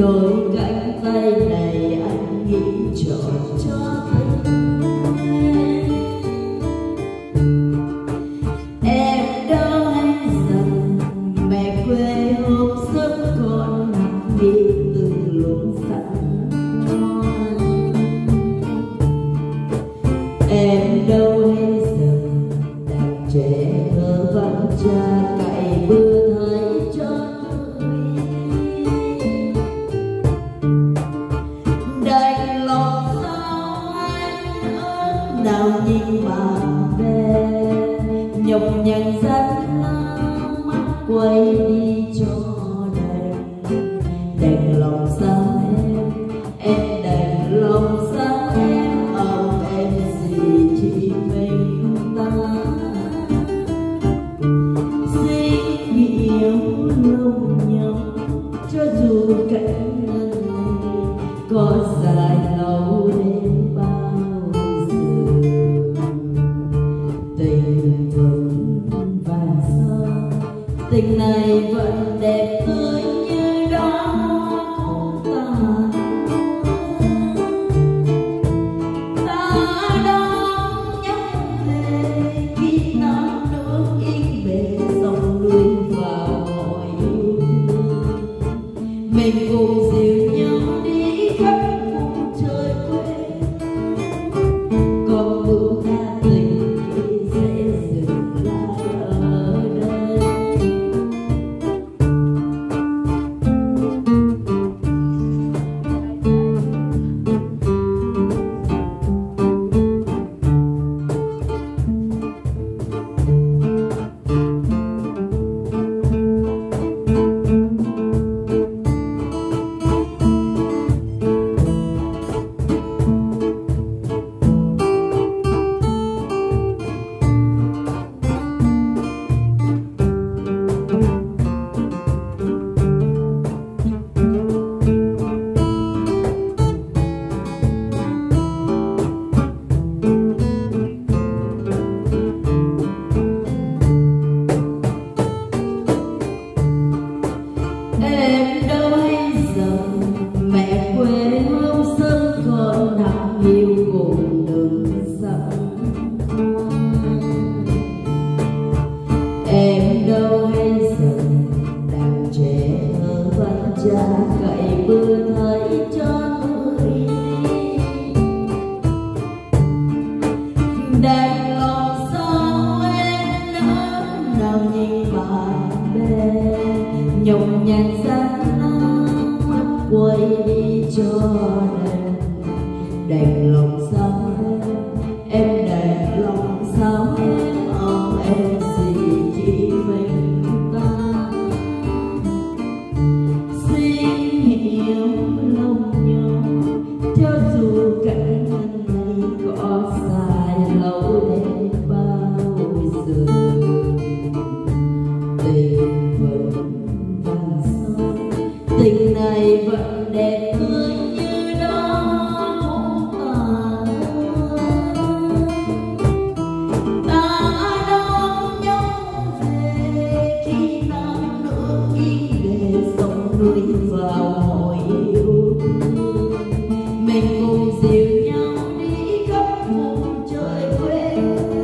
đôi cánh tay này anh nghĩ chọn cho em đâu hay rằng mẹ quê hôm sớm con đi từng luống sẵn em đâu hay rằng đàn trẻ thơ vắng cha cày bừa thấy cho đành lòng sao anh ớt nào nhìn mà về nhọc nhằn rắn mắt quay đi cho đành lòng sao em đành lòng sao em gì chỉ mình ta xin hiểu lòng nhau cho dù cánh ngân này có dài lâu đến bao giờ tình vẫn vàng son tình này vẫn đẹp tươi như đó ta đón nhắc về khi non nước yên bề dòng núi vào mọi yêu thương mình cùng dìu nhau đi khắp vùng trời quê còn bưu tha tình khi sẽ dừng lại ở đây. Em đâu hay rằng mẹ quê hôm sớm còn nặng yêu cùng đường sông em đâu hay rằng đàn trẻ thơ văn cha cày bừa thấy cho người đành lòng sao em nỡ nào nhìn bạn bè nhọc nhằn rắn mắt quay đi cho đành lòng sao em đành lòng sao em gì chỉ mình ta xin hiểu lòng nhau cho dù cảnh này có dài lâu đến bao giờ tình vẫn tình này vẫn đẹp tươi như đó ta đón nhau về khi non nước yên bề dòng núi vào mọi yêu thương mình cùng dìu nhau đi khắp vùng trời quê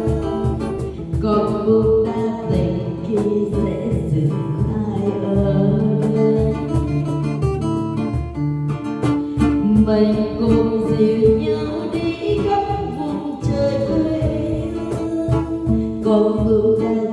còn buông ta tình khi sẽ dừng lại ở đây mình cùng dìu nhau đi khắp vùng trời quê còn buông ta